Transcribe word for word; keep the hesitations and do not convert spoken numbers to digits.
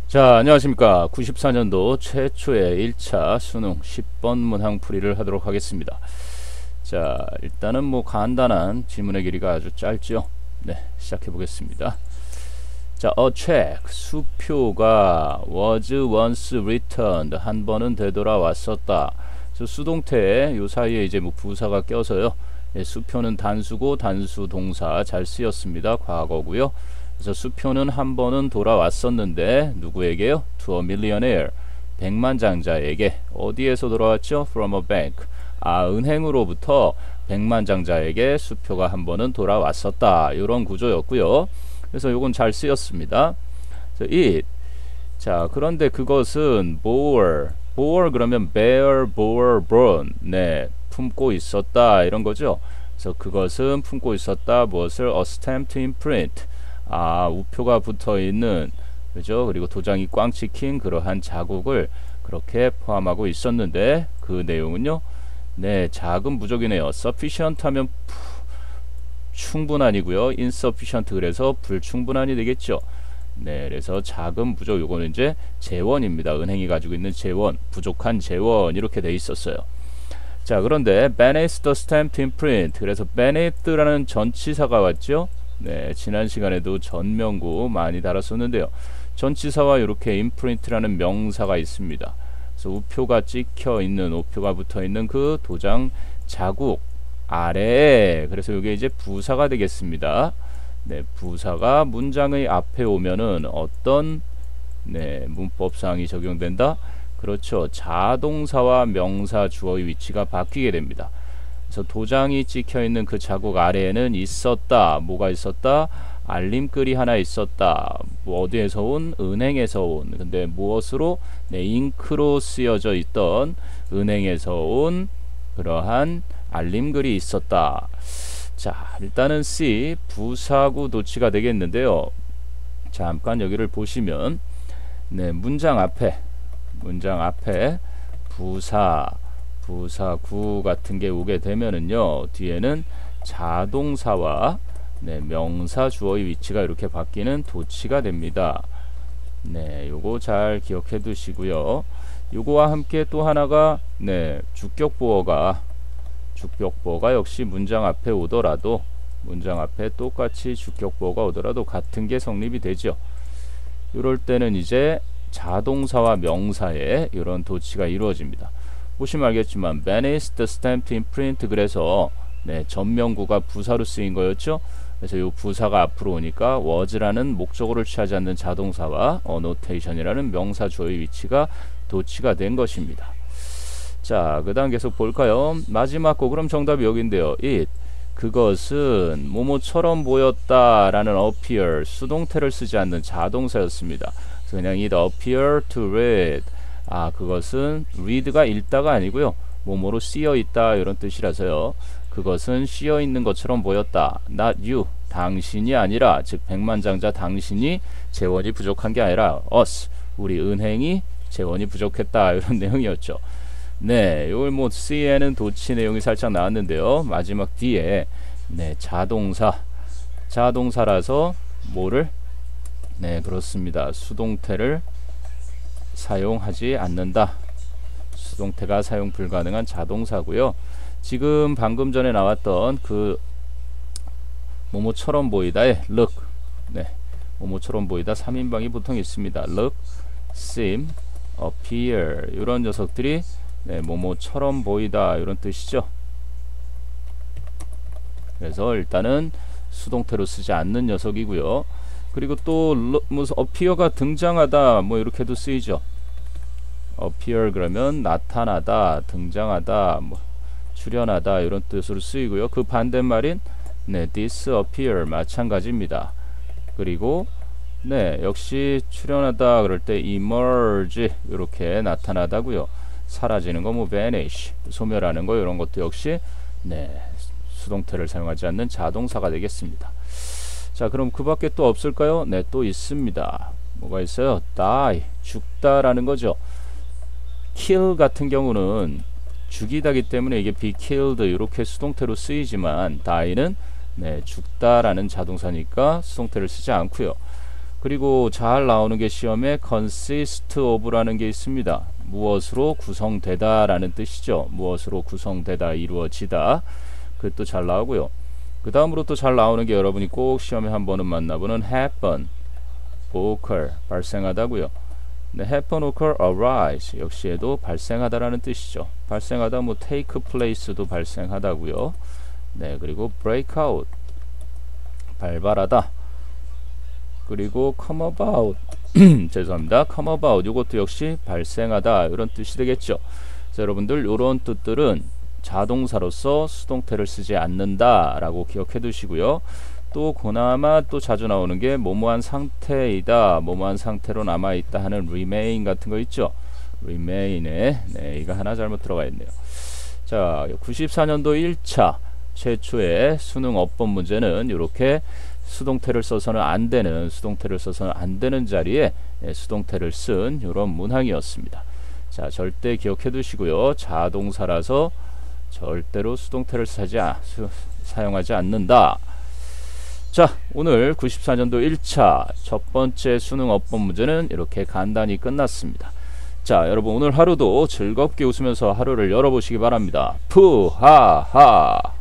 자, 안녕하십니까. 구십사 년도 최초의 일 차 수능 십 번 문항풀이를 하도록 하겠습니다. 자, 일단은 뭐 간단한 지문의 길이가 아주 짧죠. 네, 시작해 보겠습니다. 자, a check, 수표가 was once returned, 한 번은 되돌아왔었다. 저 수동태에 요 사이에 이제 뭐 부사가 껴서요. 예, 수표는 단수고 단수 동사 잘 쓰였습니다. 과거고요. 그래서 수표는 한 번은 돌아왔었는데 누구에게요? To a millionaire, 백만장자에게. 어디에서 돌아왔죠? From a bank, 아 은행으로부터 백만장자에게 수표가 한 번은 돌아왔었다. 이런 구조였고요. 그래서 요건 잘 쓰였습니다. it, 자 그런데 그것은 bore, bore 그러면 bear, bore, borne, 네 품고 있었다 이런 거죠. 그래서 그것은 품고 있었다 무엇을? A stamped imprint, 아 우표가 붙어 있는, 그죠? 그리고 도장이 꽝 찍힌 그러한 자국을 그렇게 포함하고 있었는데 그 내용은요, 네 작은 부족이네요. sufficient 하면 푸, 충분한이고요. insufficient 그래서 불충분한이 되겠죠. 네, 그래서 작은 부족, 요거는 이제 재원입니다. 은행이 가지고 있는 재원, 부족한 재원 이렇게 돼 있었어요. 자, 그런데 beneath the stamped imprint, 그래서 beneath라는 전치사가 왔죠. 네, 지난 시간에도 전명구 많이 다뤘었는데요. 전치사와 이렇게 imprint라는 명사가 있습니다. 그래서 우표가 찍혀 있는, 우표가 붙어 있는 그 도장 자국 아래에, 그래서 이게 이제 부사가 되겠습니다. 네, 부사가 문장의 앞에 오면은 어떤 네, 문법사항이 적용된다? 그렇죠. 자동사와 명사 주어의 위치가 바뀌게 됩니다. 그래서 도장이 찍혀 있는 그 자국 아래에는 있었다. 뭐가 있었다? 알림글이 하나 있었다. 뭐 어디에서 온? 은행에서 온. 근데 무엇으로? 네, 잉크로 쓰여져 있던 은행에서 온 그러한 알림글이 있었다. 자, 일단은 C, 부사구 도치가 되겠는데요. 잠깐 여기를 보시면 네, 문장 앞에 문장 앞에 부사 부사구 같은 게 오게 되면은요, 뒤에는 자동사와 네, 명사 주어의 위치가 이렇게 바뀌는 도치가 됩니다. 네, 요거 잘 기억해 두시고요. 요거와 함께 또 하나가 네, 주격보어가 주격보어가 역시 문장 앞에 오더라도 문장 앞에 똑같이 주격보어가 오더라도 같은 게 성립이 되죠. 이럴 때는 이제 자동사와 명사에 이런 도치가 이루어집니다. 보시면 알겠지만 beneath the stamped imprint, 그래서 네, 전명구가 부사로 쓰인 거였죠. 그래서 이 부사가 앞으로 오니까 was라는 목적어를 취하지 않는 자동사와 annotation이라는 명사 주어의 위치가 도치가 된 것입니다. 자, 그 다음 계속 볼까요? 마지막 거, 그럼 정답이 여기인데요. it, 그것은 뭐뭐처럼 보였다 라는 appear, 수동태를 쓰지 않는 자동사였습니다. 그래서 그냥 it appear to read, 아 그것은 read가 읽다가 아니고요, 뭐뭐로 쓰여 있다 이런 뜻이라서요. 그것은 쓰여 있는 것처럼 보였다. not you, 당신이 아니라, 즉 백만장자 당신이 재원이 부족한 게 아니라 us, 우리 은행이 재원이 부족했다 이런 내용이었죠. 네, 요걸 뭐 C에는 도치 내용이 살짝 나왔는데요. 마지막 D에 네, 자동사, 자동사라서 뭐를? 네, 그렇습니다. 수동태를 사용하지 않는다. 수동태가 사용 불가능한 자동사고요. 지금 방금 전에 나왔던 그 뭐뭐처럼 보이다의 look, 네, 뭐뭐처럼 보이다 삼 인방이 보통 있습니다. look, seem, appear 이런 녀석들이 네, 뭐뭐처럼 보이다 이런 뜻이죠. 그래서 일단은 수동태로 쓰지 않는 녀석이고요. 그리고 또 무슨 appear가 등장하다 뭐 이렇게도 쓰이죠. appear 그러면 나타나다, 등장하다, 뭐 출현하다 이런 뜻으로 쓰이고요. 그 반대말인 네, disappear 마찬가지입니다. 그리고 네, 역시 출현하다 그럴 때 emerge 이렇게 나타나다고요. 사라지는 거 뭐 vanish, 소멸하는 거 이런 것도 역시 네, 수동태를 사용하지 않는 자동사가 되겠습니다. 자, 그럼 그 밖에 또 없을까요? 네, 또 있습니다. 뭐가 있어요? die, 죽다라는 거죠. kill 같은 경우는 죽이다기 때문에 이게 be killed 이렇게 수동태로 쓰이지만 die는 네, 죽다라는 자동사니까 수동태를 쓰지 않고요. 그 그리고 잘 나오는 게 시험에 consist of라는 게 있습니다. 무엇으로 구성되다 라는 뜻이죠. 무엇으로 구성되다, 이루어지다. 그것도 잘 나오고요. 그 다음으로 또 잘 나오는 게 여러분이 꼭 시험에 한 번은 만나보는 happen, occur, 발생하다고요. 네, happen, occur, arise 역시 얘도 발생하다라는 뜻이죠. 발생하다, 뭐 take place도 발생하다고요. 네, 그리고 break out, 발발하다. 그리고 come about, 죄송합니다. come about 이것도 역시 발생하다 이런 뜻이 되겠죠. 자, 여러분들 이런 뜻들은 자동사로서 수동태를 쓰지 않는다 라고 기억해 두시고요. 또 그나마 또 자주 나오는 게 뭐뭐한 상태이다, 뭐뭐한 상태로 남아있다 하는 remain 같은 거 있죠. remain에 네, 이거 하나 잘못 들어가 있네요. 자, 구십사 년도 일 차 최초의 수능 어법 문제는 이렇게 수동태를 써서는 안 되는, 수동태를 써서는 안 되는 자리에 수동태를 쓴 이런 문항이었습니다. 자, 절대 기억해 두시고요. 자동사라서 절대로 수동태를 사지, 수, 사용하지 않는다. 자, 오늘 구십사 년도 일 차 첫 번째 수능 어법 문제는 이렇게 간단히 끝났습니다. 자, 여러분 오늘 하루도 즐겁게 웃으면서 하루를 열어보시기 바랍니다. 푸하하.